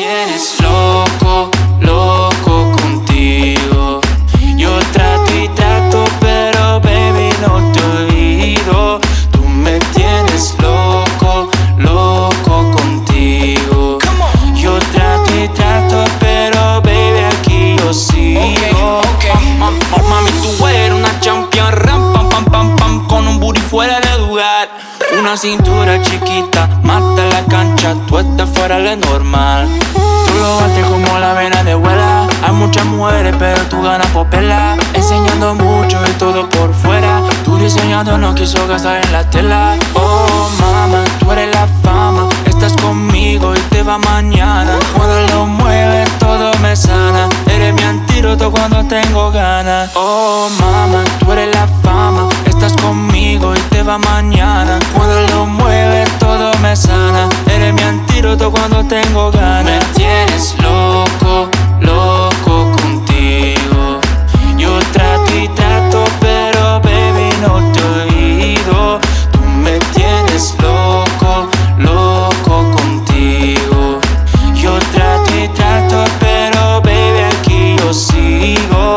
tienes loco, loco contigo. Yo trato y trato, pero baby no te olvido. Tú me tienes loco, loco contigo. Yo trato y trato, pero baby aquí yo sigo. Mami, tú eres una champion, ram, pam, pam, pam, pam, con un booty fuera de lugar. Una cintura chiquita, mata la cancha, tú estás fuera de normal. Tú lo bates como la vena de abuela. Hay muchas mujeres, pero tú ganas por pela. Enseñando mucho y todo por fuera. Tu diseñador no quiso gastar en la tela. Oh, mama, tú eres la fama. Estás conmigo y te va mañana. Cuando lo mueves todo me sana. Eres mi antídoto cuando tengo ganas. Oh, mama, tú eres la fama. Estás conmigo y te va mañana. Cuando lo mueves todo me sana. Eres mi antídoto cuando tengo ganas. Me tienes loco, loco contigo. Yo trato y trato, pero baby no te olvido. Tú me tienes loco, loco contigo. Yo trato y trato, pero baby aquí yo sigo.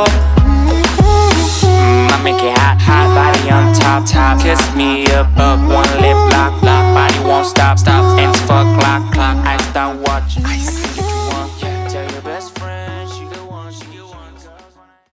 Mami, que hot, hot body on top, top. Kiss me up, one lip lock, lock. Body won't stop, stop. Ends fuck, clock, clock.